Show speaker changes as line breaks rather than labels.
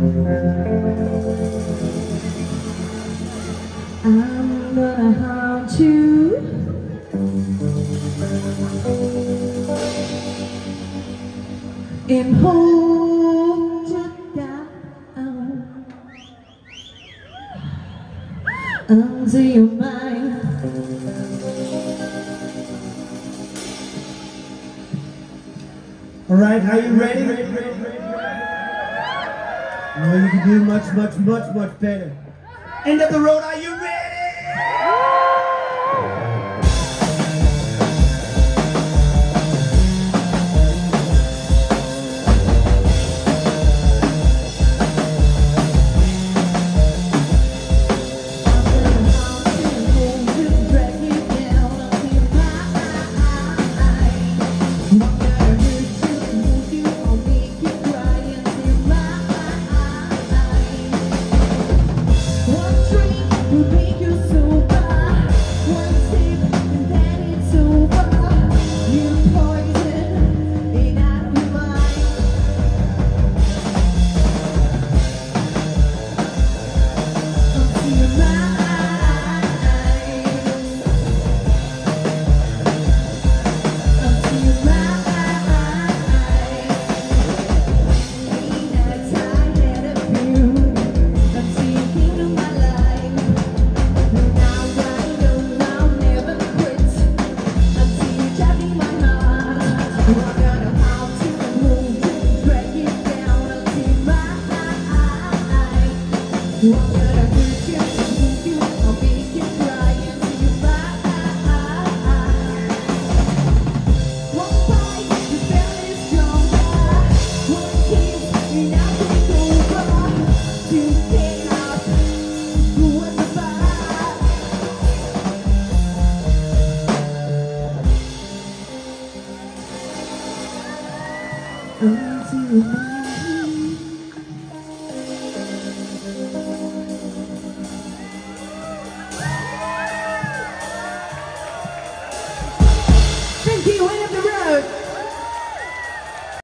I'm gonna haunt you and hold you down until you're mine.
All right, are you ready? No, you can do much better. End of the road, are you ready?
Until